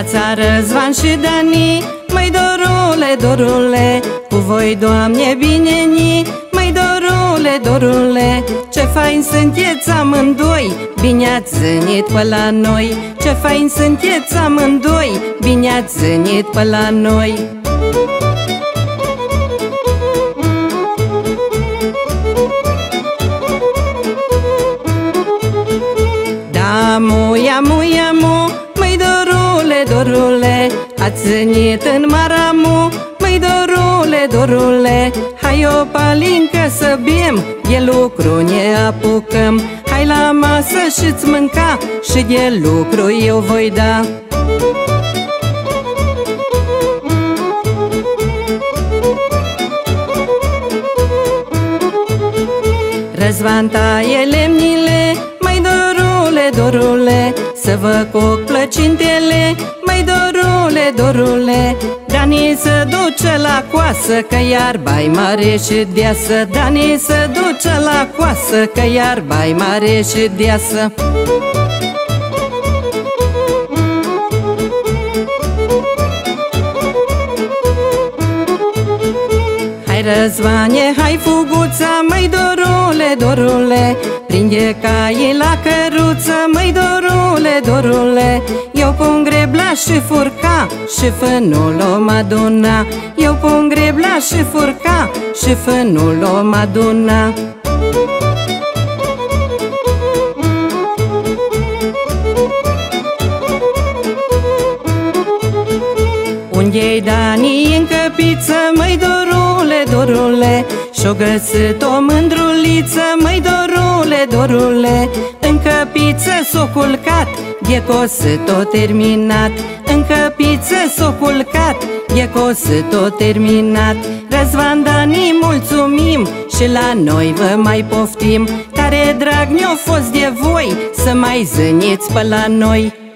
Neața, Răzvan și Dani, măi dorule, dorule, cu voi, Doamne, bine-ni. Măi dorule, dorule, ce fain sunteți amândoi, bine ați zânit pe la noi. Ce fain sunteți amândoi, bine ați zânit pe la noi. Da, muia, muia, mu, măi dorule, dorule, ați zânit în Maramu. Măi dorule, dorule, hai o palincă să bem, de lucru ne apucăm. Hai la masă și-ți mânca, și de lucru eu voi da. Răzvan taie lemnile, măi dorule, dorule, să vă coc plăcintele. Măi dorule, dorule, Dani se duce la coasă, că iarba-i mare și deasă. Dani se duce la coasă, că iarba-i mare și deasă. Hai, Răzvane, hai, Fuguța, măi dorule, dorule, prinde caii la căruță. Măi dorule, dorule, eu pun grebla și furca, și fânul om aduna. Eu pun grebla și furca, și fânul om aduna. Unde-i Dani în căpiță, măi dorule, dorule, și-o găsit o mândruliță. Măi dorule, dorule, în căpiță s-o culcat, de cosă-o terminat. În căpiță s-o culcat, de cosă-o terminat. Răzvan, Dani, mulțumim și la noi vă mai poftim. Tare drag ne-a fost de voi să mai zâniți pe la noi.